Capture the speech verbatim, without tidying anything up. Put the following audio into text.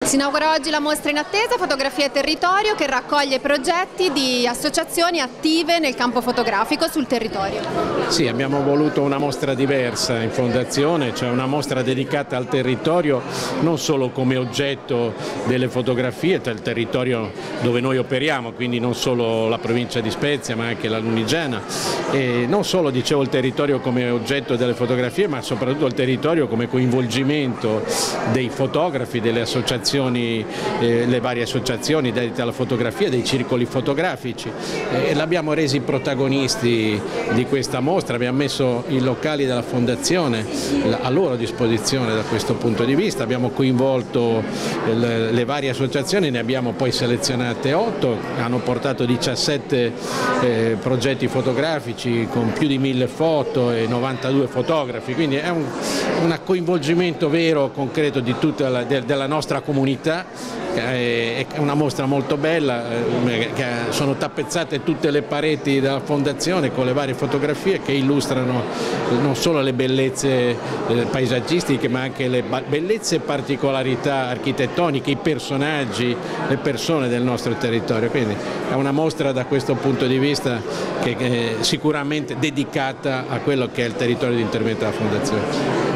Si inaugura oggi la mostra in attesa Fotografia e Territorio, che raccoglie progetti di associazioni attive nel campo fotografico sul territorio. Sì, abbiamo voluto una mostra diversa in fondazione, cioè una mostra dedicata al territorio non solo come oggetto delle fotografie, del territorio dove noi operiamo, quindi non solo la provincia di Spezia ma anche la Lunigiana, e non solo, dicevo, il territorio come oggetto delle fotografie, ma soprattutto il territorio come coinvolgimento dei fotografi, delle associazioni, eh, le varie associazioni dedicate alla fotografia, dei circoli fotografici, e l'abbiamo resi protagonisti di questa mostra, abbiamo messo i locali della fondazione a loro disposizione da questo punto di vista, abbiamo coinvolto le, le varie associazioni, ne abbiamo poi selezionate otto, hanno portato diciassette eh, progetti fotografici con più di mille foto e novantadue fotografi, quindi è un, un coinvolgimento vero, concreto di tutta la, de, della nostra comunità. È una mostra molto bella, che sono tappezzate tutte le pareti della fondazione con le varie fotografie che illustrano non solo le bellezze paesaggistiche ma anche le bellezze e particolarità architettoniche, i personaggi, le persone del nostro territorio, quindi è una mostra da questo punto di vista che è sicuramente dedicata a quello che è il territorio di intervento della fondazione.